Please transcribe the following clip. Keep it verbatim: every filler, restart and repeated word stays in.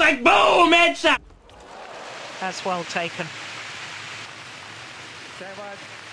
Like boom, headshot. That's well taken. Stand by.